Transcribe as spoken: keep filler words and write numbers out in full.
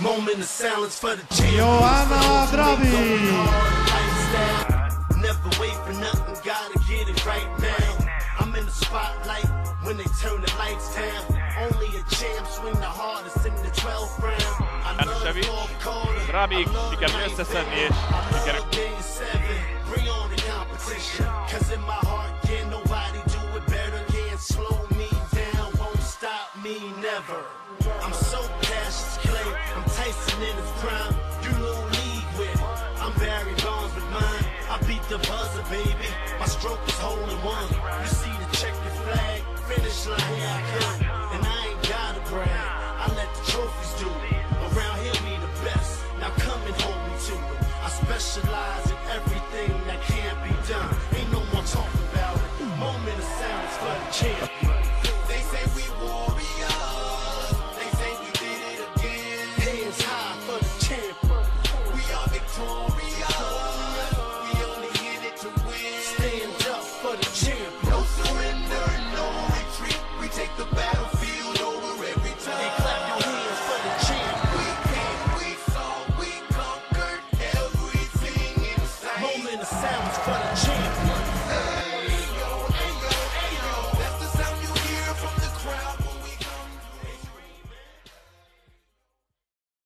Moment of silence for the champions. Joanna Drabi. Never wait for nothing, gotta get it right now. I'm in the spotlight when they turn the lights down. Only a champ swing the hardest in the twelfth round. I love Bob Carter. Drabi sikerül összeszedni és sikerül. Bring on the competition, cause in my heart can't nobody do it better. Can't slow me down, won't stop me never. I'm so Cassius Clay, I'm Tyson in his prime. You little league with it, I'm Barry Bonds with mine. I beat the buzzer, baby, my stroke is hole in one. You see the checkered flag, finish line, here I come, and I ain't gotta brag.